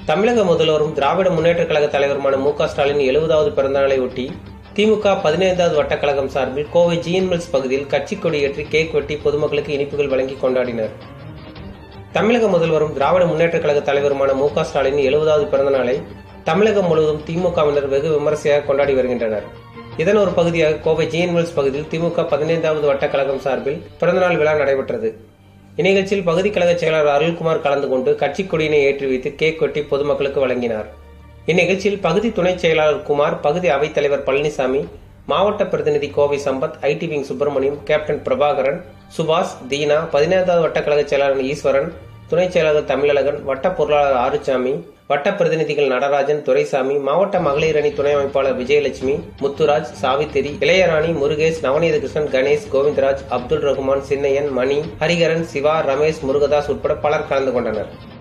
தமிழக முதல்வரும் திராவிட முன்னேற்ற கழக தலைவருமான மு.க.ஸ்டாலின் 70வது பிறந்தநாளை ஒட்டி திமுக 15வது வட்டக்கழகம் சார்பில் கோவை ஜிஎன் மில்ஸ் பகுதியில் கட்சி கொடியேற்றி கேக் வெட்டி பொதுமக்களுக்கு இனிப்புகள் வழங்கி கொண்டாடினர். தமிழக முதல்வரும் திராவிட முன்னேற்ற கழக தலைவருமான மு.க.ஸ்டாலின் 70வது பிறந்தநாளை தமிழகம் முழுவதும் திமுகவினர் வெகு விமரிசையாக கொண்டாடி வருகின்றனர். இதன் ஒரு பகுதியாக கோவை ஜிஎன் மில்ஸ் பகுதியில் திமுக 15வது வட்டக்கழகம் சார்பில் பிறந்தநாள் விழா நடைபெற்றது. இந்நிகழ்ச்சியில் பகுதி கழக செயலாளர் அருள்குமார் கலந்து கொண்டு கட்சி கொடியினை ஏற்றி வைத்து கேக் வெட்டி பொதுமக்களுக்கு வழங்கினார். இந்நிகழ்ச்சியில் பகுதி துணை செயலாளர் குமார், பகுதி அவைத்தலைவர் பழனிசாமி, மாவட்ட பிரதிநிதி Kovai Sampath, IT wing Subramaniam, captain Prabhakaran, Subash, Deena, 15வது வட்டக்கழக செயலாளர் ஈஸ்வரன், துணை செயலாளர் தமிழழகன், வட்ட பொருளாளர் ஆறுசாமி, வட்ட பிரதிநிதிகள் நடராஜன், துரைசாமி, மாவட்ட மகளிர் அணி துணை அமைப்பாளர் விஜயலட்சுமி, முத்துராஜ், சாவித்திரி, இளையராணி, முருகேஷ், நவநீத கிருஷ்ணன், கணேஷ், கோவிந்தராஜ், அப்துல் ரகுமான், சின்னையன், மணி, ஹரிகரன், சிவா, ரமேஷ், முருகதாஸ் உட்பட பலர் கலந்து கொண்டனர்.